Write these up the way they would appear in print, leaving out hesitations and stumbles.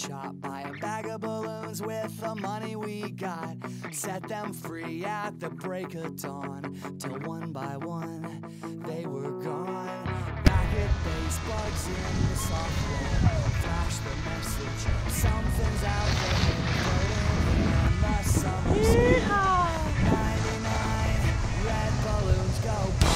shop, buy a bag of balloons with the money we got. Set them free at the break of dawn, till one by one they were gone. Back at base, bugs in the software, flash the message, something's out there, floating in the summer sky. 99 red balloons go by.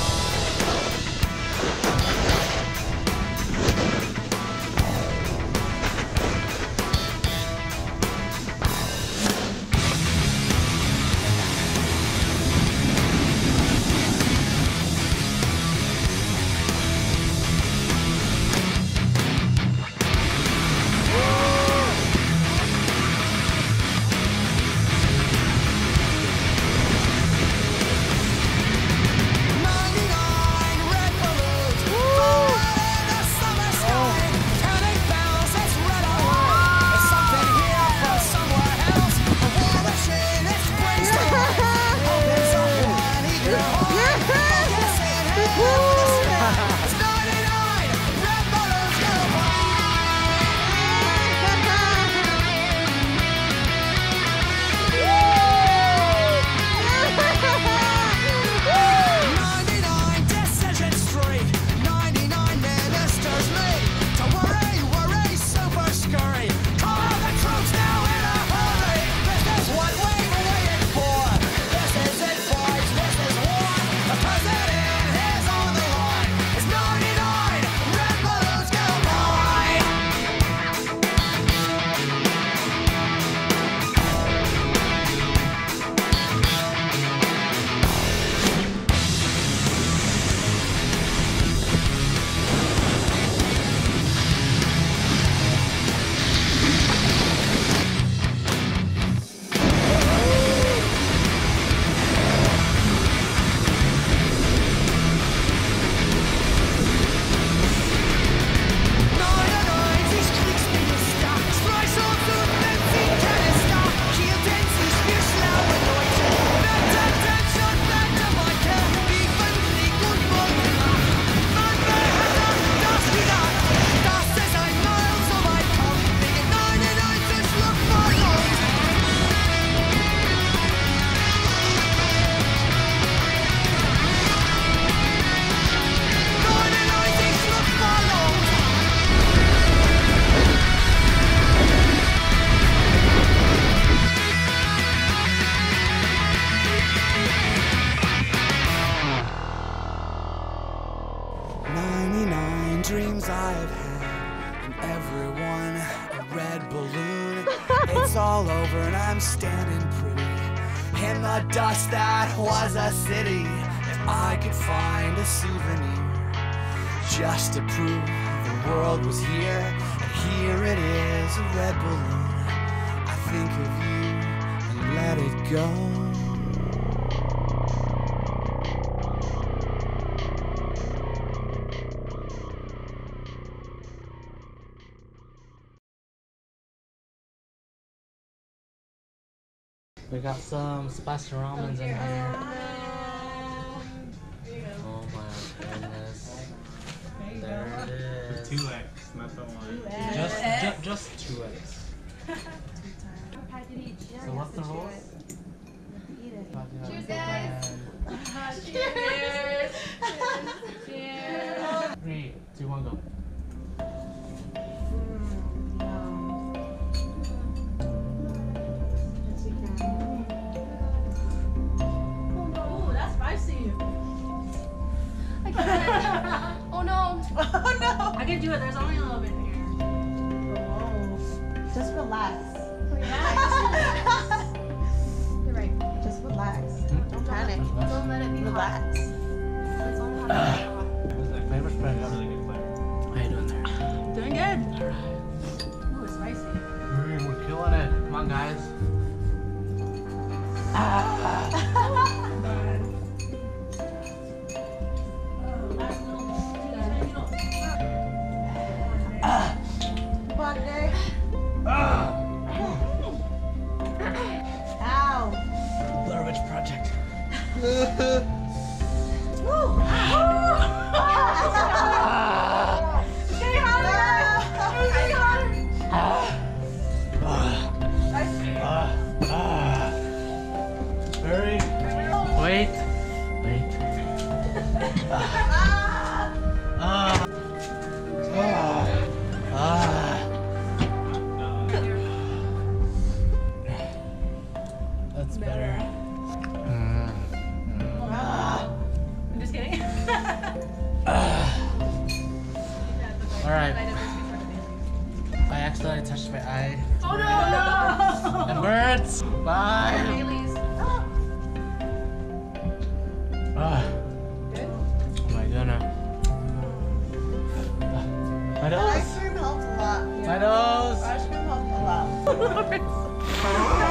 Dreams I've had, and everyone a red balloon. It's all over and I'm standing pretty in the dust that was a city. If I could find a souvenir just to prove the world was here, and here it is, a red balloon. I think of you and let it go. We got some spicy ramens in here. Oh my goodness. There it is. 2 eggs, not the one. Just 2 eggs. So what's the rules? Cheers, guys! Cheers! Cheers! 3, 2, 1, go. Oh no! Oh no! I can do it. There's only a little bit in here. Oh. Just relax. Relax. You're right. Just relax. Don't panic. Don't let it be Relax. hot. It's only hot. Flavor spread. Really good flavor. How you doing there? Doing good. Alright. Ooh, it's spicy. We're killing it. Come on, guys. accidentally touched my eye. Oh no! It hurts. Bye. Bailey's. Good? Oh my goodness. My nose. Ice cream helps a lot. My nose. Ice cream helps a lot.